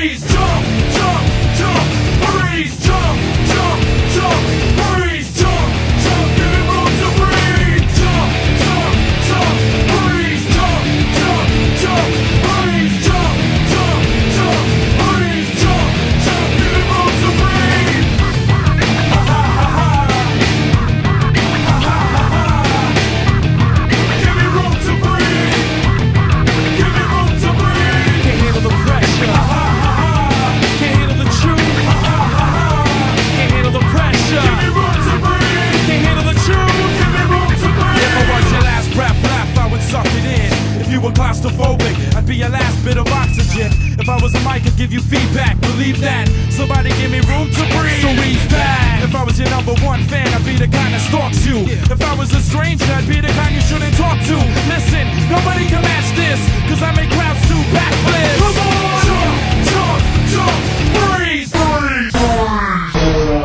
freeze, jump, jump, jump, freeze, jump, jump, jump, freeze, jump, jump, give me room to breathe, jump, jump, jump, freeze, jump, jump, jump, freeze, jump, jump, jump, freeze, jump, jump, give me room to breathe. Ha ha ha ha. Ha ha ha ha. Give me room to breathe. Give me room to breathe. Can't handle the pressure. Ha ha ha ha. Can't handle the truth. Ha ha ha ha. Can't handle the pressure. Give me room to breathe. Can't handle the truth. Give me room to breathe. If I was your last breath left, I would suck it in. If you were claustrophobic, I'd be your last bit of oxygen. If I was a mic, I'd give you feedback. Believe that. Somebody give me room to breathe. So ease back. If I was your #1 fan, I'd be the kind that stalks you. If I was a stranger, I'd be the kind you shouldn't talk to. Listen, nobody can match this, cause I make crowds do backflips. Come on! Jump, jump, jump, freeze, freeze, freeze.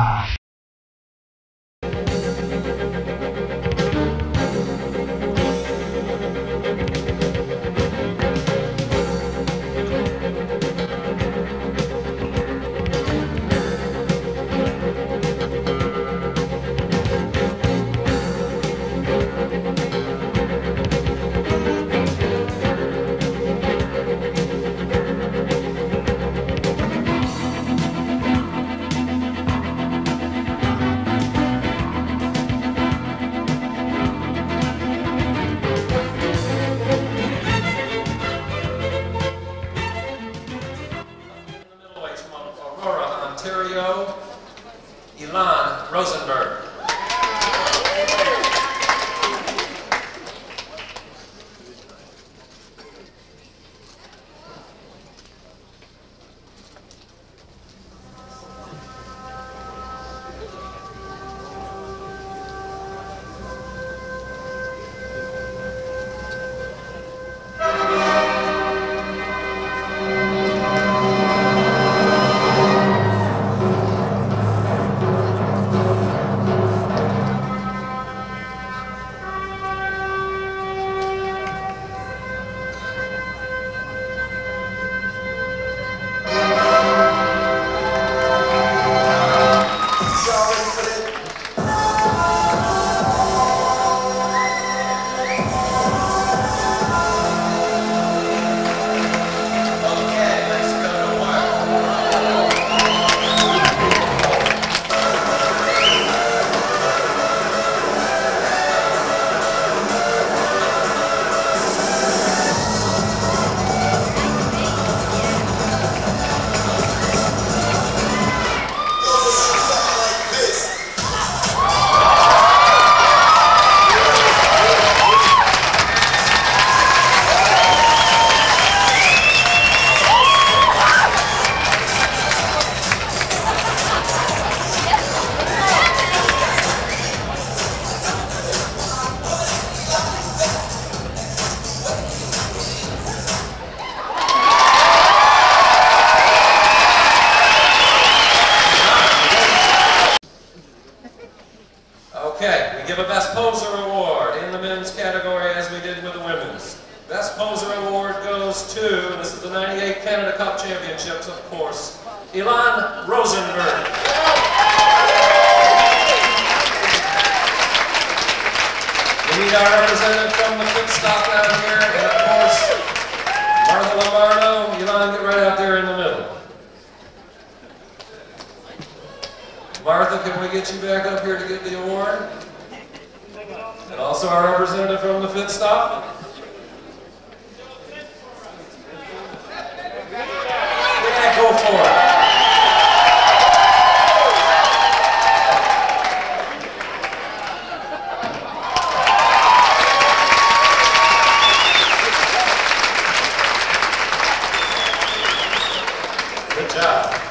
Ilan Rosenberg. Okay, we give a Best Poser Award in the men's category as we did with the women's. Best Poser Award goes to, this is the '98 Canada Cup Championships, of course, Ilan Rosenberg. We need our representative from the pit stop down here, and of course, Martha Lombardo. Ilan, get right out there in the middle. Martha, can we get you back up here to get the award? And also our representative from the pit stop. Yeah, go for it. Good job.